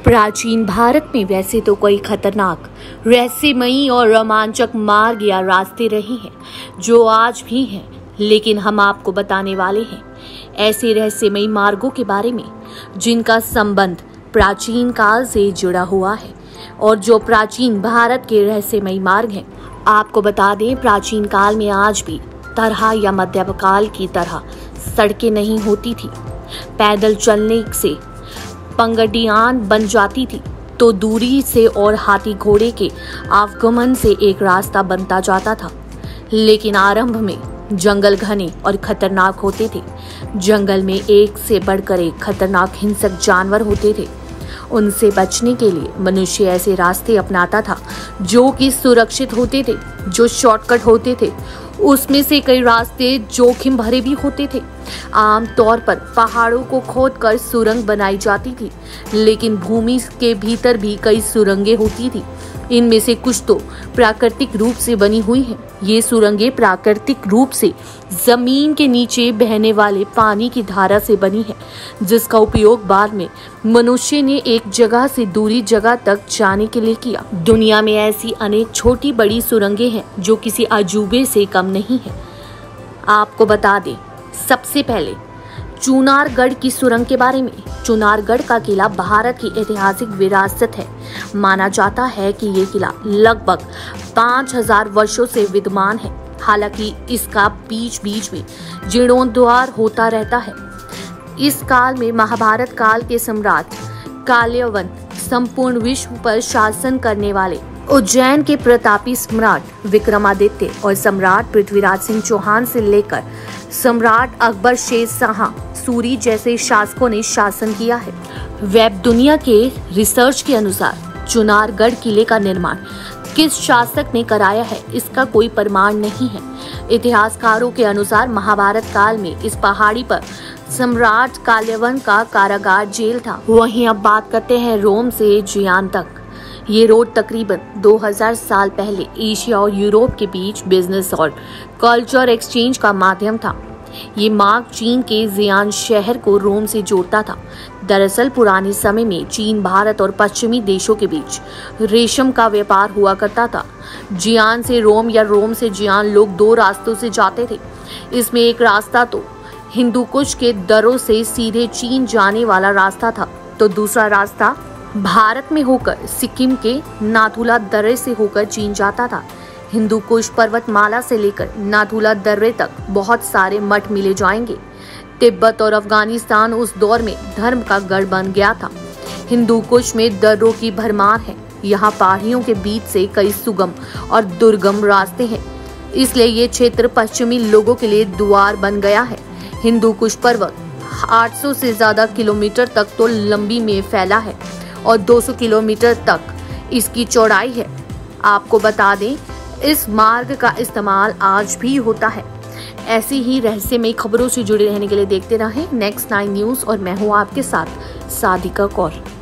प्राचीन भारत में वैसे तो कई खतरनाक, रहस्यमयी और रोमांचक मार्ग या रास्ते रहे हैं जो आज भी हैं, लेकिन हम आपको बताने वाले हैं ऐसे रहस्यमयी मार्गों के बारे में जिनका संबंध प्राचीन काल से जुड़ा हुआ है और जो प्राचीन भारत के रहस्यमयी मार्ग हैं। आपको बता दें, प्राचीन काल में आज भी तरह या मध्यकाल की तरह सड़कें नहीं होती थी। पैदल चलने से पंगडियां बन जाती थी तो दूरी से और हाथी घोड़े के आवागमन से एक रास्ता बनता जाता था। लेकिन आरंभ में जंगल घने और खतरनाक होते थे। जंगल में एक से बढ़कर एक खतरनाक हिंसक जानवर होते थे। उनसे बचने के लिए मनुष्य ऐसे रास्ते अपनाता था जो कि सुरक्षित होते थे, जो शॉर्टकट होते थे। उसमें से कई रास्ते जोखिम भरे भी होते थे। आमतौर पर पहाड़ों को खोदकर सुरंग बनाई जाती थी, लेकिन भूमि के भीतर भी कई सुरंगें होती थी। इनमें से कुछ तो प्राकृतिक रूप से बनी हुई हैं। ये सुरंगें प्राकृतिक रूप से जमीन के नीचे बहने वाले पानी की धारा से बनी है, जिसका उपयोग बाद में मनुष्य ने एक जगह से दूसरी जगह तक जाने के लिए किया। दुनिया में ऐसी अनेक छोटी बड़ी सुरंगें हैं जो किसी अजूबे से कम नहीं है। आपको बता दें, सबसे पहले चुनारगढ़ की सुरंग के बारे में। चुनारगढ़ का किला भारत की ऐतिहासिक विरासत है। माना जाता है कि ये किला लगभग 5000 वर्षों से विद्यमान है। हालांकि इसका बीच बीच में जीर्णोद्धार होता रहता है। इस काल में महाभारत काल के सम्राट काल्यवन संपूर्ण विश्व पर शासन करने वाले उज्जैन के प्रतापी सम्राट विक्रमादित्य और सम्राट पृथ्वीराज सिंह चौहान से लेकर सम्राट अकबर, शेर शाह सूरी जैसे शासकों ने शासन किया है। वेब दुनिया के रिसर्च के अनुसार चुनारगढ़ किले का निर्माण किस शासक ने कराया है, इसका कोई प्रमाण नहीं है। इतिहासकारों के अनुसार महाभारत काल में इस पहाड़ी पर सम्राट काल्यवन का कारागार जेल था। वहीं अब बात करते हैं रोम से जियान तक। ये रोड तकरीबन 2000 साल पहले एशिया और यूरोप के बीच बिजनेस और कल्चर एक्सचेंज का माध्यम था। ये मार्ग चीन के जियान शहर को रोम से जोड़ता था। दरअसल पुराने समय में चीन, भारत और पश्चिमी देशों के बीच रेशम का व्यापार हुआ करता था। जियान से रोम या रोम से जियान लोग दो रास्तों से जाते थे। इसमें एक रास्ता तो हिंदू कुश के दर्रों से सीधे चीन जाने वाला रास्ता था, तो दूसरा रास्ता भारत में होकर सिक्किम के नाथुला दर्रे से होकर चीन जाता था। हिंदू कुश पर्वतमाला से लेकर नाथुला दर्रे तक बहुत सारे मठ मिले जाएंगे। तिब्बत और अफगानिस्तान उस दौर में धर्म का गढ़ बन गया था। हिंदू कुश में दर्रों की भरमार है। यहाँ पहाड़ियों के बीच से कई सुगम और दुर्गम रास्ते हैं, इसलिए ये क्षेत्र पश्चिमी लोगों के लिए द्वार बन गया है। हिंदू कुश पर्वत 800 से ज्यादा किलोमीटर तक तो लंबी में फैला है और 200 किलोमीटर तक इसकी चौड़ाई है। आपको बता दें, इस मार्ग का इस्तेमाल आज भी होता है। ऐसी ही रहस्यमयी खबरों से जुड़े रहने के लिए देखते रहें नेक्स्ट 9 न्यूज़ और मैं हूँ आपके साथ सादिका कौर।